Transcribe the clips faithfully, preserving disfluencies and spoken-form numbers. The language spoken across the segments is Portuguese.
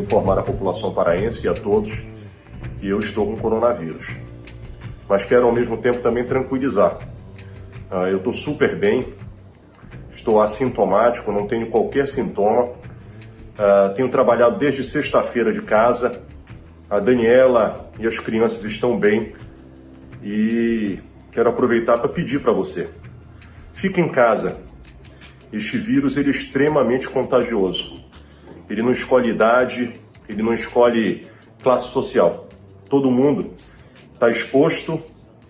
informar a população paraense e a todos que eu estou com coronavírus. Mas quero ao mesmo tempo também tranquilizar. Uh, eu estou super bem, estou assintomático, não tenho qualquer sintoma. Uh, tenho trabalhado desde sexta-feira de casa. A Daniela e as crianças estão bem. E quero aproveitar para pedir para você. Fique em casa. Este vírus ele é extremamente contagioso. Ele não escolhe idade, ele não escolhe classe social. Todo mundo está exposto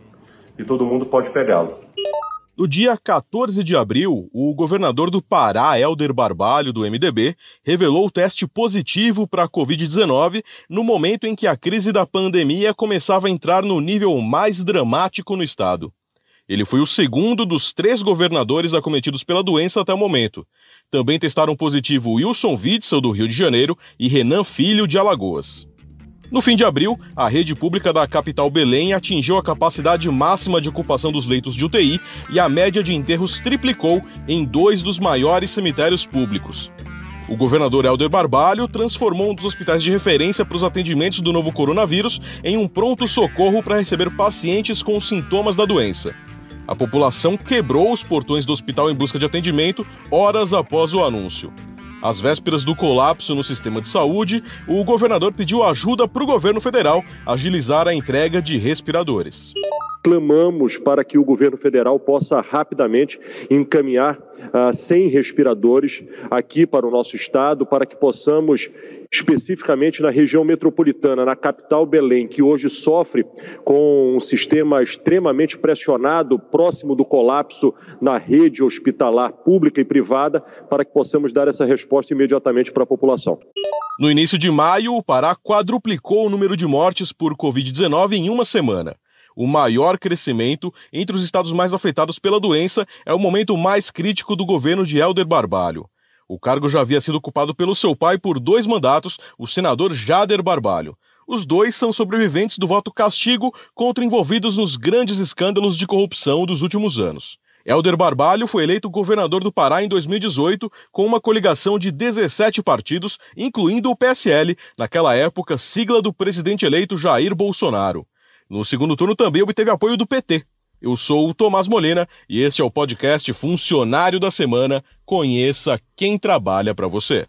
e todo mundo pode pegá-lo. No dia quatorze de abril, o governador do Pará, Hélder Barbalho, do M D B, revelou o teste positivo para a covid dezenove no momento em que a crise da pandemia começava a entrar no nível mais dramático no estado. Ele foi o segundo dos três governadores acometidos pela doença até o momento. Também testaram positivo Wilson Witzel, do Rio de Janeiro, e Renan Filho, de Alagoas. No fim de abril, a rede pública da capital Belém atingiu a capacidade máxima de ocupação dos leitos de U T I e a média de enterros triplicou em dois dos maiores cemitérios públicos. O governador Hélder Barbalho transformou um dos hospitais de referência para os atendimentos do novo coronavírus em um pronto-socorro para receber pacientes com os sintomas da doença. A população quebrou os portões do hospital em busca de atendimento horas após o anúncio. Às vésperas do colapso no sistema de saúde, o governador pediu ajuda para o governo federal agilizar a entrega de respiradores. Clamamos para que o governo federal possa rapidamente encaminhar uh, cem respiradores aqui para o nosso estado, para que possamos, especificamente na região metropolitana, na capital Belém, que hoje sofre com um sistema extremamente pressionado, próximo do colapso na rede hospitalar pública e privada, para que possamos dar essa resposta imediatamente para a população. No início de maio, o Pará quadruplicou o número de mortes por covid dezenove em uma semana. O maior crescimento entre os estados mais afetados pela doença é o momento mais crítico do governo de Hélder Barbalho. O cargo já havia sido ocupado pelo seu pai por dois mandatos, o senador Jader Barbalho. Os dois são sobreviventes do voto castigo contra envolvidos nos grandes escândalos de corrupção dos últimos anos. Hélder Barbalho foi eleito governador do Pará em dois mil e dezoito com uma coligação de dezessete partidos, incluindo o P S L, naquela época sigla do presidente eleito Jair Bolsonaro. No segundo turno também obteve apoio do P T. Eu sou o Tomás Molina e este é o podcast Funcionário da Semana. Conheça quem trabalha para você.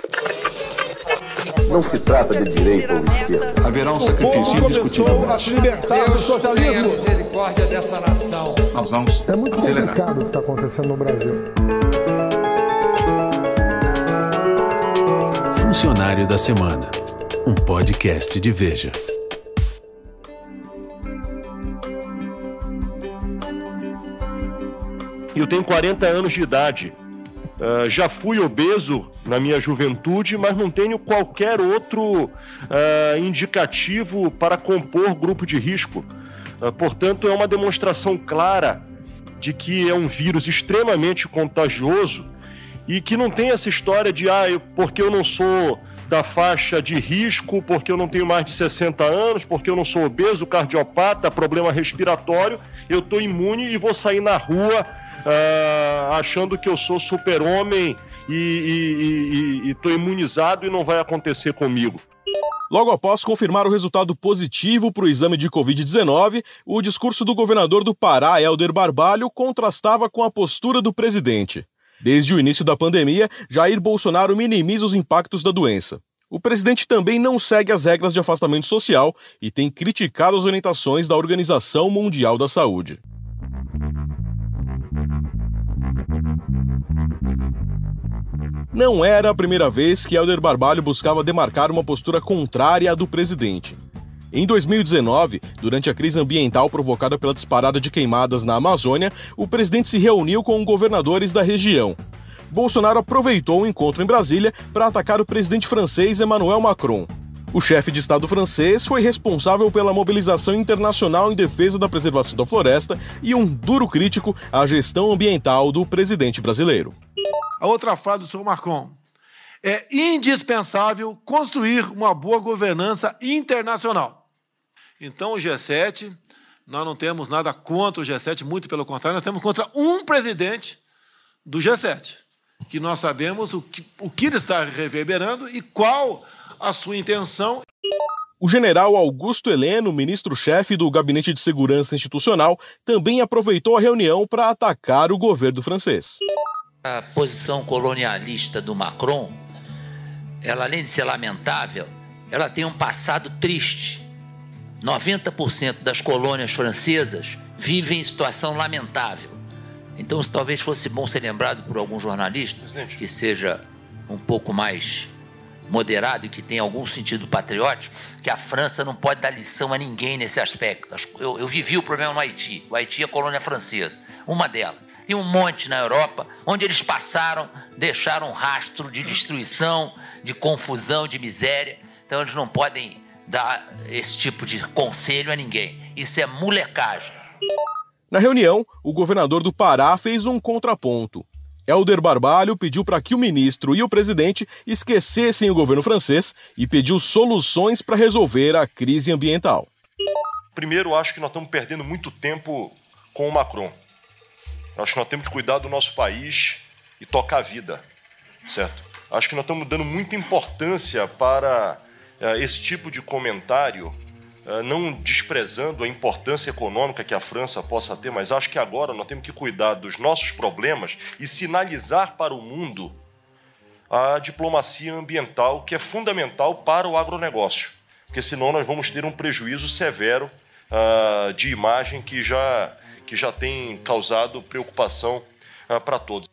Não se trata de direita ou esquerda. Haverá um sacrifício indiscutível. A se libertar do socialismo. Tenha misericórdia dessa nação. Nós vamos É muito acelerar. complicado o que está acontecendo no Brasil. Funcionário da Semana, um podcast de Veja. Eu tenho quarenta anos de idade. Uh, já fui obeso na minha juventude, mas não tenho qualquer outro uh, indicativo para compor grupo de risco. Uh, portanto, é uma demonstração clara de que é um vírus extremamente contagioso e que não tem essa história de ah, eu, porque eu não sou da faixa de risco, porque eu não tenho mais de sessenta anos, porque eu não sou obeso, cardiopata, problema respiratório, eu estou imune e vou sair na rua Uh, achando que eu sou super-homem e estou imunizado e não vai acontecer comigo. Logo após confirmar o resultado positivo para o exame de covid dezenove, o discurso do governador do Pará, Hélder Barbalho, contrastava com a postura do presidente. Desde o início da pandemia, Jair Bolsonaro minimiza os impactos da doença. O presidente também não segue as regras de afastamento social e tem criticado as orientações da Organização Mundial da Saúde. Não era a primeira vez que Hélder Barbalho buscava demarcar uma postura contrária à do presidente. Em dois mil e dezenove, durante a crise ambiental provocada pela disparada de queimadas na Amazônia, o presidente se reuniu com governadores da região. Bolsonaro aproveitou o encontro em Brasília para atacar o presidente francês Emmanuel Macron. O chefe de Estado francês foi responsável pela mobilização internacional em defesa da preservação da floresta e um duro crítico à gestão ambiental do presidente brasileiro. A outra frase do senhor Macron: é indispensável construir uma boa governança internacional. Então o G sete, nós não temos nada contra o G sete, muito pelo contrário, nós temos contra um presidente do G sete, que nós sabemos o que, o que ele está reverberando e qual a sua intenção. O general Augusto Heleno, ministro-chefe do Gabinete de Segurança Institucional, também aproveitou a reunião para atacar o governo francês. A posição colonialista do Macron, ela, além de ser lamentável, ela tem um passado triste. noventa por cento das colônias francesas vivem em situação lamentável. Então, isso talvez fosse bom ser lembrado por algum jornalista que seja um pouco mais moderado e que tenha algum sentido patriótico, que a França não pode dar lição a ninguém nesse aspecto. Eu, eu vivi o problema no Haiti. O Haiti é a colônia francesa, uma delas. Tem um monte na Europa onde eles passaram, deixaram um rastro de destruição, de confusão, de miséria. Então, eles não podem dar esse tipo de conselho a ninguém. Isso é molecagem. Na reunião, o governador do Pará fez um contraponto. Helder Barbalho pediu para que o ministro e o presidente esquecessem o governo francês e pediu soluções para resolver a crise ambiental. Primeiro, acho que nós estamos perdendo muito tempo com o Macron. Acho que nós temos que cuidar do nosso país e tocar a vida, certo? Acho que nós estamos dando muita importância para uh, esse tipo de comentário, uh, não desprezando a importância econômica que a França possa ter, mas acho que agora nós temos que cuidar dos nossos problemas e sinalizar para o mundo a diplomacia ambiental, que é fundamental para o agronegócio, porque senão nós vamos ter um prejuízo severo uh, de imagem que já, que já tem causado preocupação uh, para todos.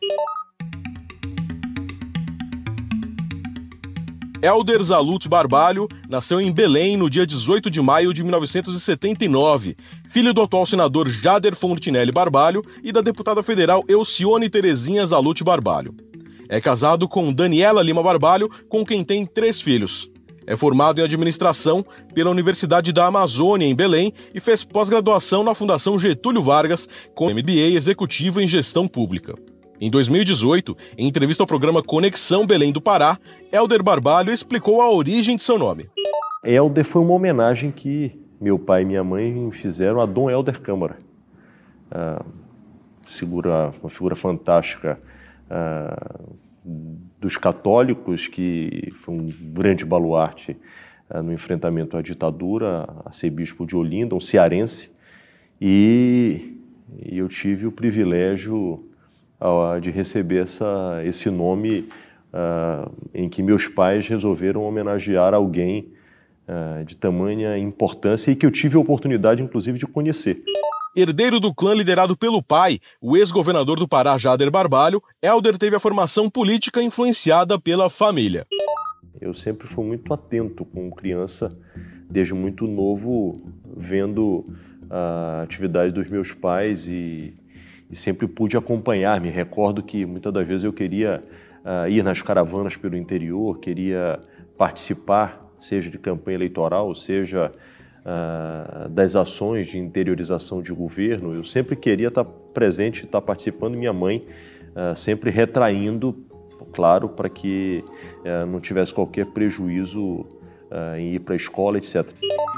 Helder Zalut Barbalho nasceu em Belém no dia dezoito de maio de mil novecentos e setenta e nove, filho do atual senador Jader Fontinelli Barbalho e da deputada federal Elcione Terezinha Zalut Barbalho. É casado com Daniela Lima Barbalho, com quem tem três filhos. É formado em administração pela Universidade da Amazônia, em Belém, e fez pós-graduação na Fundação Getúlio Vargas, com M B A executivo em gestão pública. Em dois mil e dezoito, em entrevista ao programa Conexão Belém do Pará, Helder Barbalho explicou a origem de seu nome. Helder foi uma homenagem que meu pai e minha mãe fizeram a Dom Helder Câmara. Uh, figura, uma figura fantástica uh, dos católicos, que foi um grande baluarte uh, no enfrentamento à ditadura, arcebispo de Olinda, um cearense, e, e eu tive o privilégio de receber essa, esse nome uh, em que meus pais resolveram homenagear alguém uh, de tamanha importância e que eu tive a oportunidade, inclusive, de conhecer. Herdeiro do clã liderado pelo pai, o ex-governador do Pará, Jader Barbalho, Helder teve a formação política influenciada pela família. Eu sempre fui muito atento com criança, desde muito novo, vendo a atividade dos meus pais e E sempre pude acompanhar. Me recordo que muitas das vezes eu queria uh, ir nas caravanas pelo interior, queria participar, seja de campanha eleitoral, seja uh, das ações de interiorização de governo. Eu sempre queria estar presente, estar participando. Minha mãe uh, sempre retraindo, claro, para que uh, não tivesse qualquer prejuízo uh, em ir para a escola, etcétera.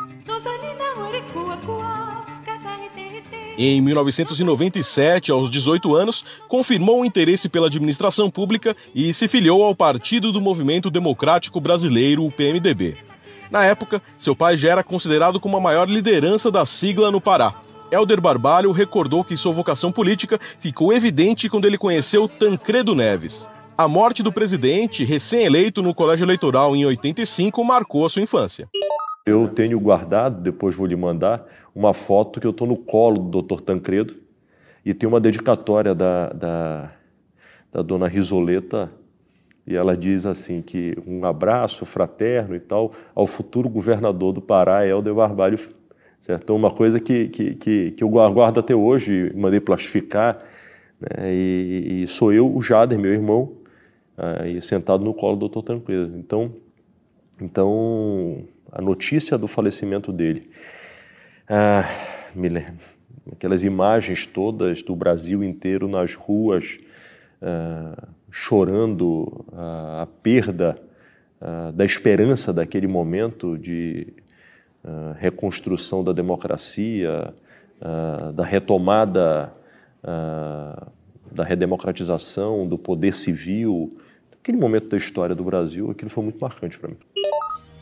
Em mil novecentos e noventa e sete, aos dezoito anos, confirmou o interesse pela administração pública e se filiou ao Partido do Movimento Democrático Brasileiro, o P M D B. Na época, seu pai já era considerado como a maior liderança da sigla no Pará. Helder Barbalho recordou que sua vocação política ficou evidente quando ele conheceu Tancredo Neves. A morte do presidente, recém-eleito no colégio eleitoral em oitenta e cinco, marcou a sua infância. Eu tenho guardado, depois vou lhe mandar, uma foto que eu estou no colo do doutor Tancredo e tem uma dedicatória da, da, da dona Risoleta, e ela diz assim que um abraço fraterno e tal ao futuro governador do Pará, Helder Barbalho, certo? Então, uma coisa que, que, que, que eu guardo até hoje, mandei plastificar, né? e, e sou eu, o Jader, meu irmão, aí, sentado no colo do doutor Tancredo. Então, então a notícia do falecimento dele, ah, me lembro, aquelas imagens todas do Brasil inteiro nas ruas, ah, chorando ah, a perda ah, da esperança daquele momento de ah, reconstrução da democracia, ah, da retomada ah, da redemocratização, do poder civil, aquele momento da história do Brasil, aquilo foi muito marcante para mim.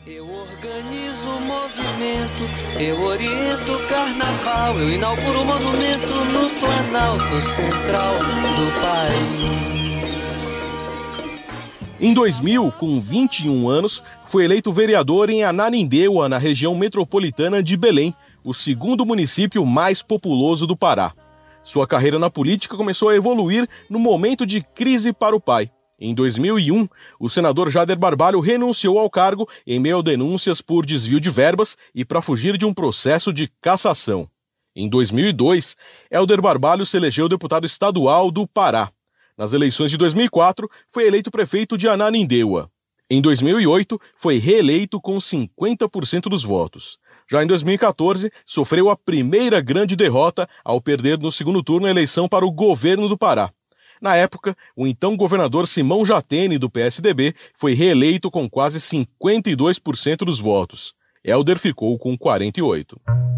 Eu organizo o movimento, eu oriento o carnaval, eu inauguro o monumento no Planalto Central do país. Em dois mil, com vinte e um anos, foi eleito vereador em Ananindeua, na região metropolitana de Belém, o segundo município mais populoso do Pará. Sua carreira na política começou a evoluir no momento de crise para o pai. Em dois mil e um, o senador Jader Barbalho renunciou ao cargo em meio a denúncias por desvio de verbas e para fugir de um processo de cassação. Em dois mil e dois, Hélder Barbalho se elegeu deputado estadual do Pará. Nas eleições de dois mil e quatro, foi eleito prefeito de Ananindeua. Em dois mil e oito, foi reeleito com cinquenta por cento dos votos. Já em dois mil e quatorze, sofreu a primeira grande derrota ao perder no segundo turno a eleição para o governo do Pará. Na época, o então governador Simão Jatene, do P S D B, foi reeleito com quase cinquenta e dois por cento dos votos. Hélder ficou com quarenta e oito por cento.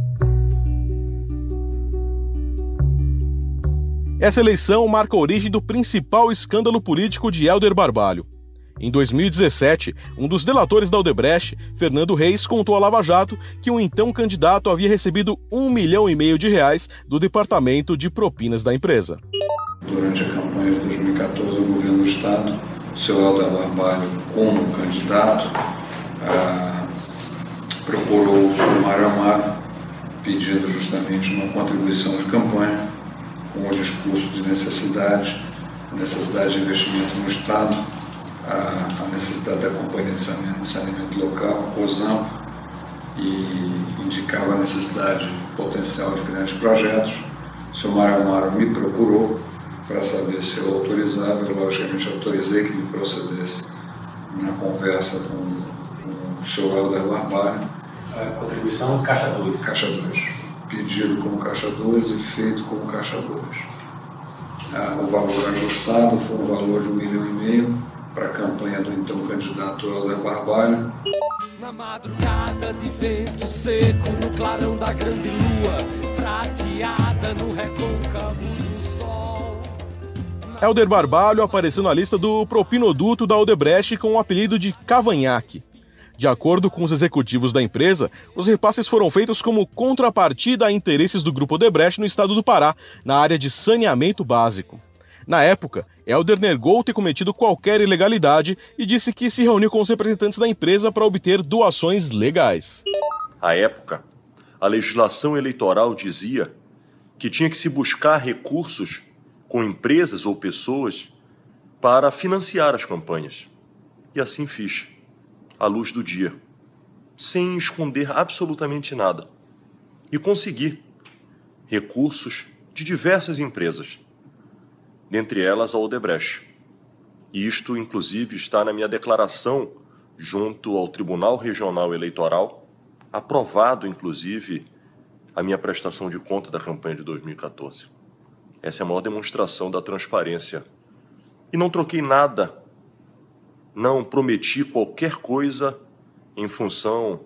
Essa eleição marca a origem do principal escândalo político de Hélder Barbalho. Em dois mil e dezessete, um dos delatores da Odebrecht, Fernando Reis, contou à Lava Jato que o então candidato havia recebido um milhão e meio de reais do Departamento de Propinas da empresa. Durante a campanha de dois mil e quatorze, o governo do Estado, o seu Hélder Barbalho, como candidato, ah, procurou o senhor Mário Amaro, pedindo justamente uma contribuição de campanha, com o discurso de necessidade, a necessidade de investimento no Estado, a, a necessidade da Companhia de Saneamento, saneamento Local, a COSAMP, e indicava a necessidade potencial de grandes projetos. O senhor Mário Amaro me procurou para saber se eu autorizava. Eu, logicamente, autorizei que ele procedesse na conversa com, com o senhor Hélder Barbalho. A contribuição de Caixa dois. Caixa dois. Pedido como Caixa dois e feito como Caixa dois. Ah, o valor ajustado foi um valor de um milhão e meio para a campanha do então candidato Hélder Barbalho. Na madrugada de vento seco, no clarão da grande lua, prateada no recôncavo do sol. Hélder Barbalho apareceu na lista do propinoduto da Odebrecht com o apelido de Cavanhaque. De acordo com os executivos da empresa, os repasses foram feitos como contrapartida a interesses do Grupo Odebrecht no estado do Pará, na área de saneamento básico. Na época, Hélder negou ter cometido qualquer ilegalidade e disse que se reuniu com os representantes da empresa para obter doações legais. À época, a legislação eleitoral dizia que tinha que se buscar recursos com empresas ou pessoas para financiar as campanhas. E assim fiz, à luz do dia, sem esconder absolutamente nada. E consegui recursos de diversas empresas, dentre elas a Odebrecht. E isto, inclusive, está na minha declaração junto ao Tribunal Regional Eleitoral, aprovado, inclusive, a minha prestação de conta da campanha de dois mil e quatorze. Essa é a maior demonstração da transparência. E não troquei nada, não prometi qualquer coisa em função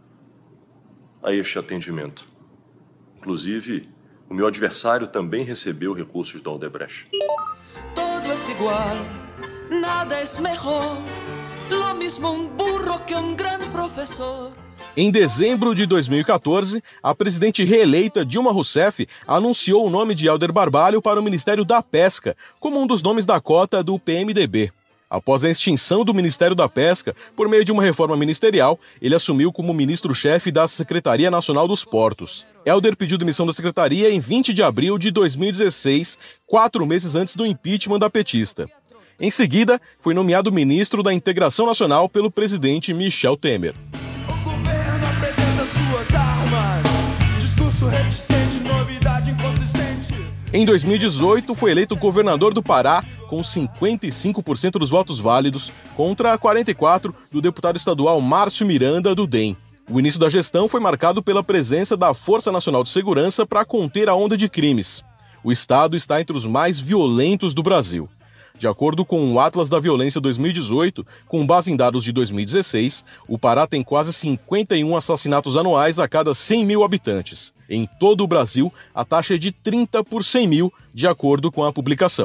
a este atendimento. Inclusive, o meu adversário também recebeu recursos da Odebrecht. Todo é igual, nada é melhor, lo mismo um burro que um grande professor. Em dezembro de dois mil e quatorze, a presidente reeleita Dilma Rousseff anunciou o nome de Hélder Barbalho para o Ministério da Pesca, como um dos nomes da cota do P M D B. Após a extinção do Ministério da Pesca, por meio de uma reforma ministerial, ele assumiu como ministro-chefe da Secretaria Nacional dos Portos. Hélder pediu demissão da secretaria em vinte de abril de dois mil e dezesseis, quatro meses antes do impeachment da petista. Em seguida, foi nomeado ministro da Integração Nacional pelo presidente Michel Temer. O governo apresenta suas armas, discurso reticente, novidade inconsistente. Em dois mil e dezoito, foi eleito governador do Pará com cinquenta e cinco por cento dos votos válidos, contra quarenta e quatro por cento do deputado estadual Márcio Miranda, do D E M. O início da gestão foi marcado pela presença da Força Nacional de Segurança para conter a onda de crimes. O estado está entre os mais violentos do Brasil. De acordo com o Atlas da Violência dois mil e dezoito, com base em dados de dois mil e dezesseis, o Pará tem quase cinquenta e um assassinatos anuais a cada cem mil habitantes. Em todo o Brasil, a taxa é de trinta por cem mil, de acordo com a publicação.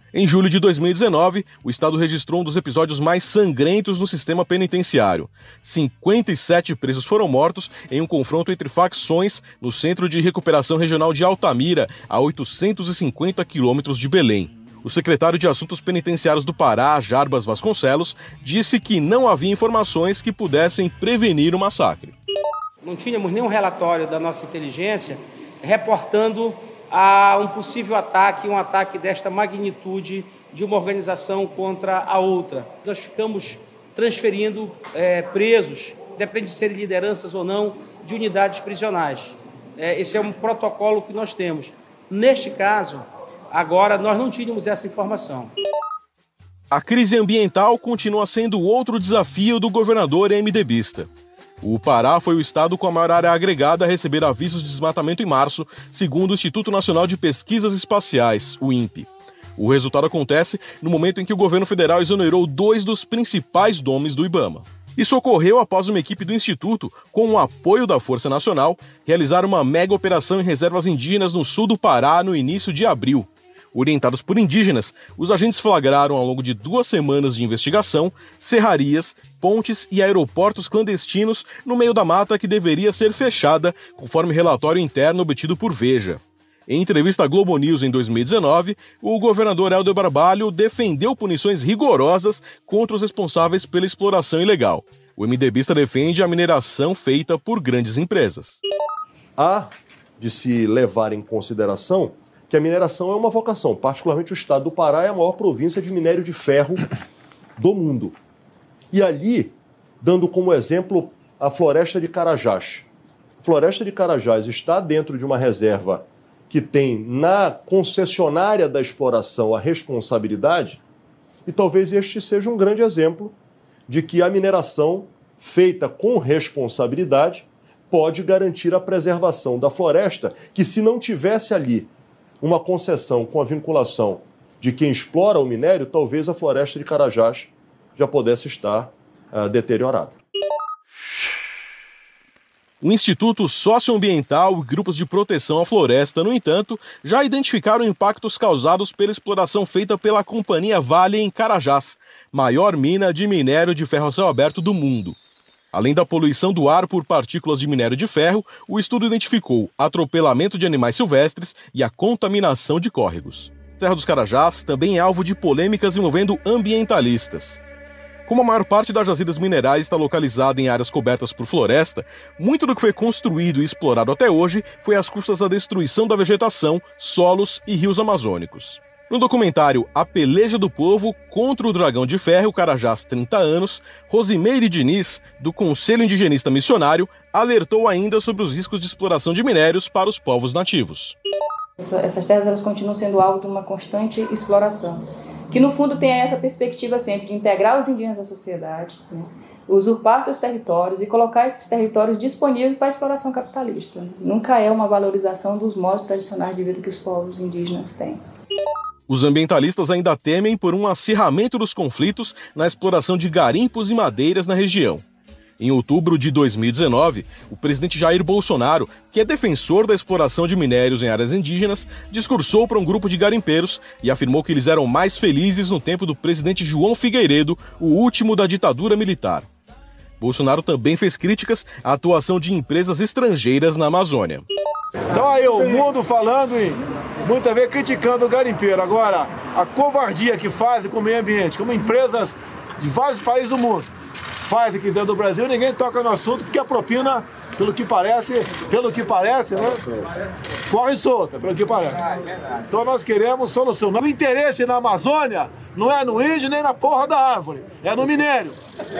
Em julho de dois mil e dezenove, o estado registrou um dos episódios mais sangrentos no sistema penitenciário. cinquenta e sete presos foram mortos em um confronto entre facções no Centro de Recuperação Regional de Altamira, a oitocentos e cinquenta quilômetros de Belém. O secretário de Assuntos Penitenciários do Pará, Jarbas Vasconcelos, disse que não havia informações que pudessem prevenir o massacre. Não tínhamos nenhum relatório da nossa inteligência reportando a um possível ataque, um ataque desta magnitude de uma organização contra a outra. Nós ficamos transferindo é, presos, depende de serem lideranças ou não, de unidades prisionais. É, esse é um protocolo que nós temos. Neste caso, agora, nós não tínhamos essa informação. A crise ambiental continua sendo outro desafio do governador MDBista. O Pará foi o estado com a maior área agregada a receber avisos de desmatamento em março, segundo o Instituto Nacional de Pesquisas Espaciais, o INPE. O resultado acontece no momento em que o governo federal exonerou dois dos principais nomes do IBAMA. Isso ocorreu após uma equipe do Instituto, com o apoio da Força Nacional, realizar uma mega operação em reservas indígenas no sul do Pará no início de abril. Orientados por indígenas, os agentes flagraram ao longo de duas semanas de investigação serrarias, pontes e aeroportos clandestinos no meio da mata que deveria ser fechada, conforme relatório interno obtido por Veja. Em entrevista à Globo News em dois mil e dezenove, o governador Helder Barbalho defendeu punições rigorosas contra os responsáveis pela exploração ilegal. O MDBista defende a mineração feita por grandes empresas. Há de se levar em consideração que a mineração é uma vocação. Particularmente o estado do Pará é a maior província de minério de ferro do mundo. E ali, dando como exemplo a floresta de Carajás. A floresta de Carajás está dentro de uma reserva que tem na concessionária da exploração a responsabilidade, e talvez este seja um grande exemplo de que a mineração feita com responsabilidade pode garantir a preservação da floresta, que se não tivesse ali uma concessão com a vinculação de quem explora o minério, talvez a floresta de Carajás já pudesse estar uh, deteriorada. O Instituto Socioambiental e grupos de proteção à floresta, no entanto, já identificaram impactos causados pela exploração feita pela Companhia Vale em Carajás, maior mina de minério de ferro a céu aberto do mundo. Além da poluição do ar por partículas de minério de ferro, o estudo identificou atropelamento de animais silvestres e a contaminação de córregos. Serra dos Carajás também é alvo de polêmicas envolvendo ambientalistas. Como a maior parte das jazidas minerais está localizada em áreas cobertas por floresta, muito do que foi construído e explorado até hoje foi às custas da destruição da vegetação, solos e rios amazônicos. No documentário A Peleja do Povo contra o Dragão de Ferro, Carajás trinta anos, Rosimeire Diniz, do Conselho Indigenista Missionário, alertou ainda sobre os riscos de exploração de minérios para os povos nativos. Essas terras elas continuam sendo alvo de uma constante exploração, que no fundo tem essa perspectiva sempre de integrar os indígenas à sociedade, né? Usurpar seus territórios e colocar esses territórios disponíveis para a exploração capitalista. Nunca é uma valorização dos modos tradicionais de vida que os povos indígenas têm. Os ambientalistas ainda temem por um acirramento dos conflitos na exploração de garimpos e madeiras na região. Em outubro de dois mil e dezenove, o presidente Jair Bolsonaro, que é defensor da exploração de minérios em áreas indígenas, discursou para um grupo de garimpeiros e afirmou que eles eram mais felizes no tempo do presidente João Figueiredo, o último da ditadura militar. Bolsonaro também fez críticas à atuação de empresas estrangeiras na Amazônia. Então aí o mundo falando e muitas vezes criticando o garimpeiro. Agora, a covardia que fazem com o meio ambiente, como empresas de vários países do mundo fazem aqui dentro do Brasil, ninguém toca no assunto porque a propina, pelo que parece, pelo que parece, né, corre solta, pelo que parece. Então nós queremos solução. O interesse na Amazônia não é no índio nem na porra da árvore, é no minério.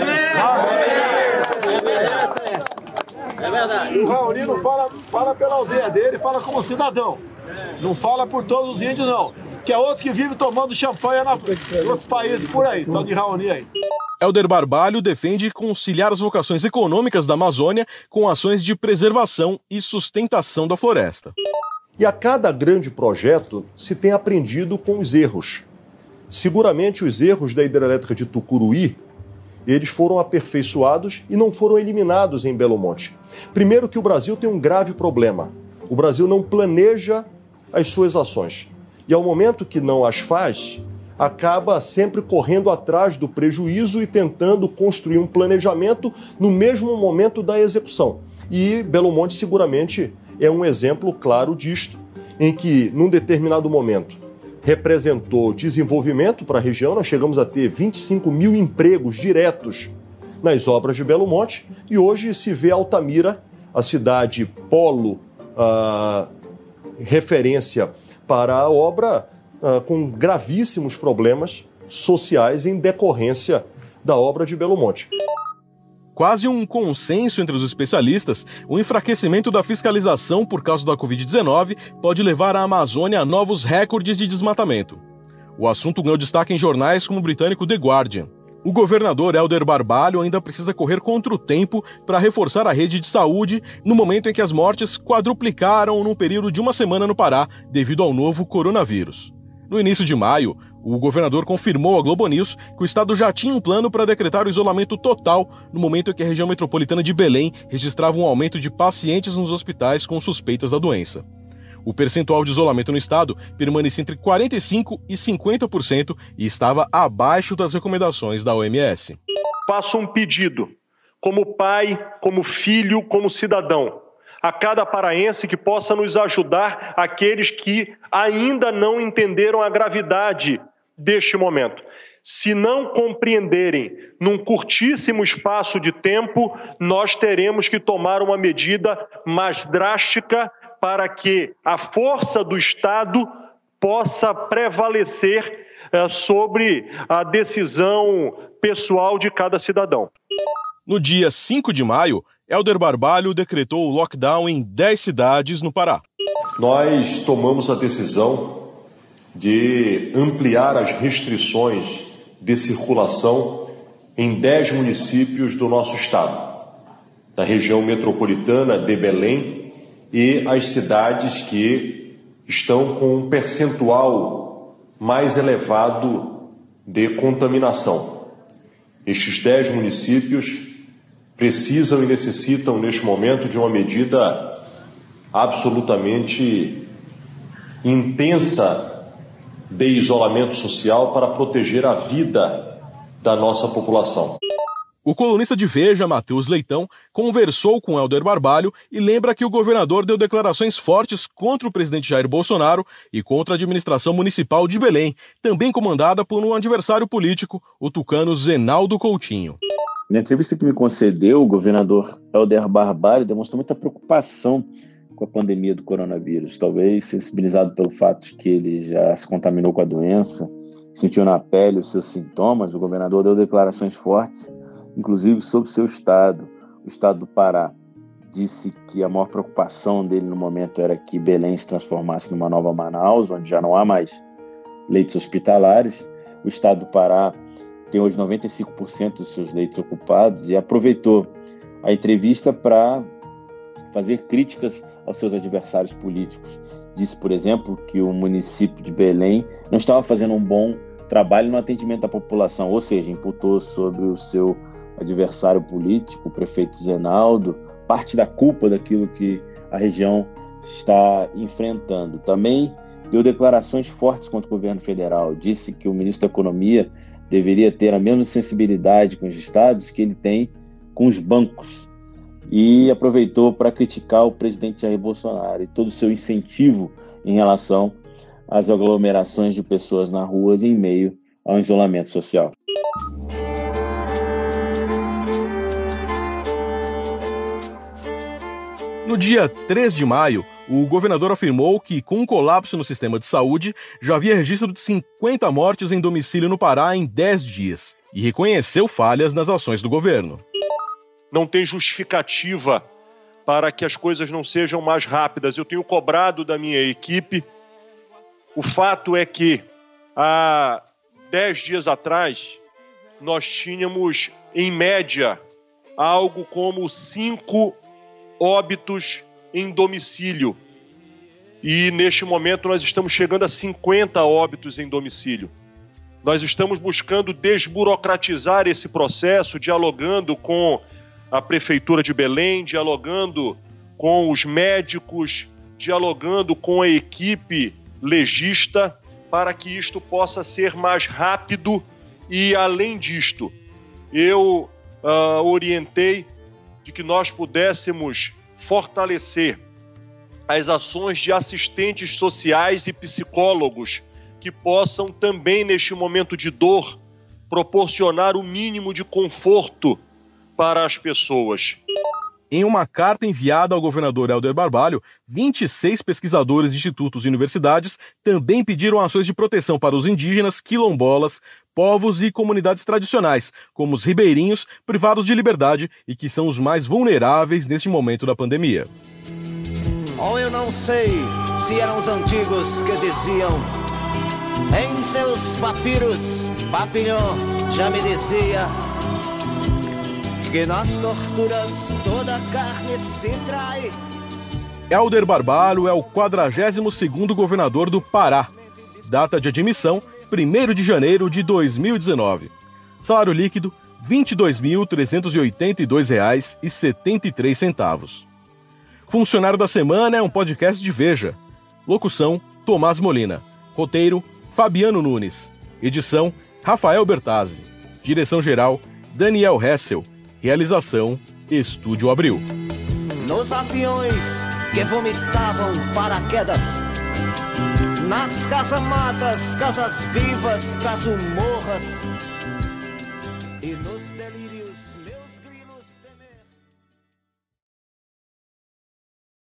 É verdade. O Raulino fala, fala pela aldeia dele, fala como cidadão. Não fala por todos os índios, não. Que é outro que vive tomando champanhe na, em outros países por aí, tal de Raoni aí. Helder Barbalho defende conciliar as vocações econômicas da Amazônia com ações de preservação e sustentação da floresta. E a cada grande projeto se tem aprendido com os erros. Seguramente os erros da hidrelétrica de Tucuruí, eles foram aperfeiçoados e não foram eliminados em Belo Monte. Primeiro que o Brasil tem um grave problema. O Brasil não planeja as suas ações. E ao momento que não as faz, acaba sempre correndo atrás do prejuízo e tentando construir um planejamento no mesmo momento da execução. E Belo Monte seguramente é um exemplo claro disto, em que, num determinado momento, representou desenvolvimento para a região. Nós chegamos a ter vinte e cinco mil empregos diretos nas obras de Belo Monte e hoje se vê Altamira, a cidade polo, a referência para a obra, a, com gravíssimos problemas sociais em decorrência da obra de Belo Monte. Quase um consenso entre os especialistas, o enfraquecimento da fiscalização por causa da covid dezenove pode levar a Amazônia a novos recordes de desmatamento. O assunto ganhou destaque em jornais como o britânico The Guardian. O governador Helder Barbalho ainda precisa correr contra o tempo para reforçar a rede de saúde no momento em que as mortes quadruplicaram num período de uma semana no Pará devido ao novo coronavírus. No início de maio, o governador confirmou à Globo News que o estado já tinha um plano para decretar o isolamento total no momento em que a região metropolitana de Belém registrava um aumento de pacientes nos hospitais com suspeitas da doença. O percentual de isolamento no estado permanecia entre quarenta e cinco por cento e cinquenta por cento e estava abaixo das recomendações da O M S. Faço um pedido, como pai, como filho, como cidadão, a cada paraense que possa nos ajudar, aqueles que ainda não entenderam a gravidade deste momento. Se não compreenderem num curtíssimo espaço de tempo, nós teremos que tomar uma medida mais drástica para que a força do Estado possa prevalecer eh, sobre a decisão pessoal de cada cidadão. No dia cinco de maio, Helder Barbalho decretou o lockdown em dez cidades no Pará. Nós tomamos a decisão de ampliar as restrições de circulação em dez municípios do nosso estado, da região metropolitana de Belém e as cidades que estão com um percentual mais elevado de contaminação. Estes dez municípios precisam e necessitam, neste momento, de uma medida absolutamente intensa de isolamento social para proteger a vida da nossa população. O colunista de Veja, Matheus Leitão, conversou com Helder Barbalho e lembra que o governador deu declarações fortes contra o presidente Jair Bolsonaro e contra a administração municipal de Belém, também comandada por um adversário político, o tucano Zenaldo Coutinho. Na entrevista que me concedeu, o governador Helder Barbalho demonstrou muita preocupação com a pandemia do coronavírus, talvez sensibilizado pelo fato de que ele já se contaminou com a doença, sentiu na pele os seus sintomas. O governador deu declarações fortes, inclusive sobre o seu estado, o estado do Pará. Disse que a maior preocupação dele no momento era que Belém se transformasse numa nova Manaus, onde já não há mais leitos hospitalares. O estado do Pará tem hoje noventa e cinco por cento dos seus leitos ocupados e aproveitou a entrevista para fazer críticas aos seus adversários políticos. Disse, por exemplo, que o município de Belém não estava fazendo um bom trabalho no atendimento à população, ou seja, imputou sobre o seu adversário político, o prefeito Zenaldo, parte da culpa daquilo que a região está enfrentando. Também deu declarações fortes contra o governo federal. Disse que o ministro da Economia deveria ter a mesma sensibilidade com os estados que ele tem com os bancos. E aproveitou para criticar o presidente Jair Bolsonaro e todo o seu incentivo em relação às aglomerações de pessoas nas ruas em meio ao isolamento social. No dia três de maio, o governador afirmou que, com um colapso no sistema de saúde, já havia registro de cinquenta mortes em domicílio no Pará em dez dias e reconheceu falhas nas ações do governo. Não tem justificativa para que as coisas não sejam mais rápidas. Eu tenho cobrado da minha equipe. O fato é que, há dez dias atrás, nós tínhamos, em média, algo como cinco óbitos em domicílio. E, neste momento, nós estamos chegando a cinquenta óbitos em domicílio. Nós estamos buscando desburocratizar esse processo, dialogando com a Prefeitura de Belém, dialogando com os médicos, dialogando com a equipe legista, para que isto possa ser mais rápido e, além disto, eu uh, orientei de que nós pudéssemos fortalecer as ações de assistentes sociais e psicólogos que possam também, neste momento de dor, proporcionar o mínimo de conforto para as pessoas. Em uma carta enviada ao governador Helder Barbalho, vinte e seis pesquisadores de institutos e universidades também pediram ações de proteção para os indígenas, quilombolas, povos e comunidades tradicionais, como os ribeirinhos, privados de liberdade e que são os mais vulneráveis neste momento da pandemia. Ou eu não sei se eram os antigos que diziam, em seus papiros, Papillon já me dizia que nas torturas toda carne se trai. Helder Barbalho é o quadragésimo segundo governador do Pará. Data de admissão, primeiro de janeiro de dois mil e dezenove. Salário líquido, vinte e dois mil trezentos e oitenta e dois reais e setenta e três centavos. Funcionário da Semana é um podcast de Veja. Locução, Tomás Molina. Roteiro, Fabiano Nunes. Edição, Rafael Bertazzi. Direção-geral, Daniel Hessel. Realização, Estúdio Abril. Nos aviões que vomitavam paraquedas, nas casamatas, casas vivas, casumorras, e nos delírios